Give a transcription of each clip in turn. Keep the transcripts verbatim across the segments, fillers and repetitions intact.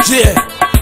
Yeah,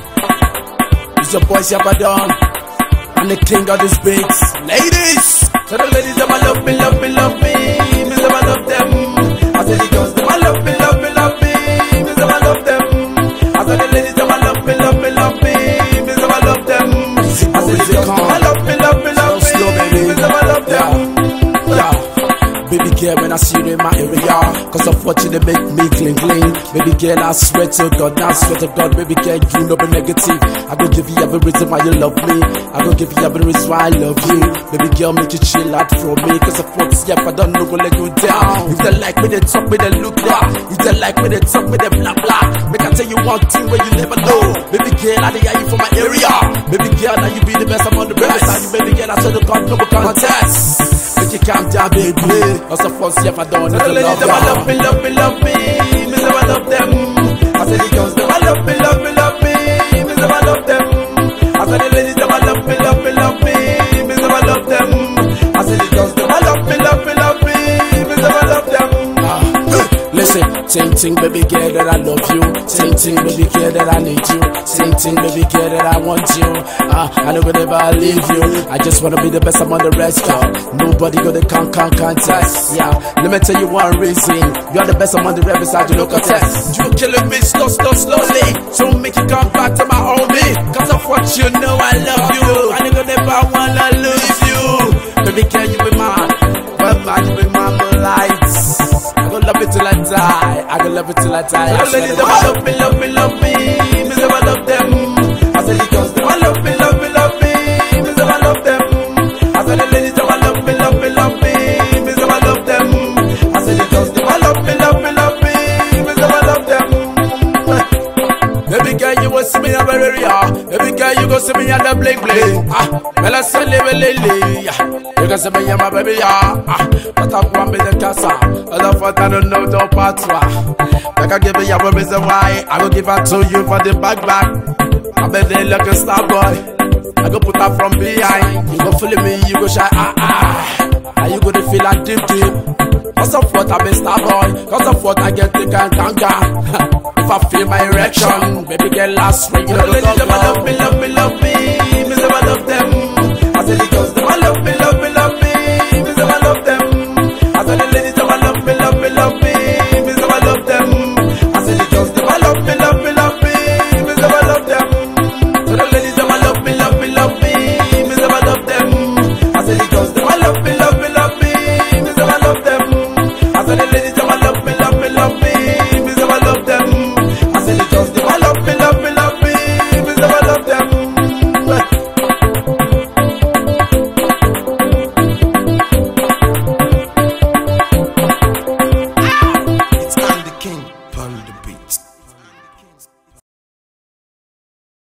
it's your boy Shabadon. I'm the king of these beats. Ladies, so the ladies them I love me, love me, love me. Me them I love them. I say the girls them I love me, love me, love me. Me them I love them. I say the ladies them I love me, love me, love me. Me them I love them. I say the girls them I love me, love me, love me. Me them I love them. Yeah. Baby girl, when I see you in my area, cause of what you they make me cling cling. Baby girl, I swear to God, I swear to God, baby girl, you know be negative. I go give you every reason why you love me. I go give you every reason why I love you. Baby girl, make you chill out from me, cause of what yeah, I don't know, go let you down. If they like me, they talk me, they look down. If they like me, they talk me, they blah blah. Make I tell you one thing where you never know. Baby girl, I hear you from my area. Baby girl, now you be the best among the best. Now you baby girl, I swear to God, no contest. Make you calm down, baby. What's the first if I don't know the love them? I love me, love me, love me. Me say I love them. I say the girls them I love me, love me, love me. Me say I love them. I say the ladies them I love me, love me, love me. Me say I love them. I say the girls them I love me, love me, love me. Me say I love them. Ah, listen, same thing, baby girl, that I love you. Same thing, baby girl, that I need you. Same thing, baby girl, that I want you. Ah, I never never leave you. I just wanna be the best among the rest, girl. Nobody gonna count, count, contest. Yeah, let me tell you one reason. You're the best among the rest beside you, no contest. You killing me slow, slow, slowly. So make you come back to my homie. Cause of what you know, I love you. I never never wanna lose you. Baby girl, you be mine. But man, you be my moonlights. I gonna love it till I die. I gonna love it till I die. I ladies them I love me, love me, love me. Me say I love them. I say the girls them I love me, love me, love me. Me say I love them. I say the ladies them I love me, love me, love me. Me say I love them. I say the girls them I love me, love me, love me. Me say I love them. Baby girl, you will see me in my area. Baby girl, you go see me at the bling bling. Ah, well I say live lily. You can see me in my baby, yeah. Ah, but I want me the casa. Other for I don't know the patois. Like I give you a reason why I go give her to you for the back back. I bet they look a star boy. I go put her from behind. You go follow me, you go shy ah ah. And you go to feel like deep deep. Cause of what I'm a star boy. Cause of what I get thick and tanga. If I feel my erection, baby girl last ring. You know the love me, love me, love me. Me say I love them. I say the girls them I love me, love me, love me. Me say I love them. I say the ladies them I love me, love me, love me. Me say I love them. I say the girls them I love me, love me, love me. Me say I love them. So the ladies them I love me, love me, love me. Me say I love them. I say the girls them I love me, love me, love me. Me say I love them. I say the ladies them I love me, love me, love me. Me say I love them. I say the girls them I love me, love me, love me. Me say I love them. It's I'm the king, on the beat.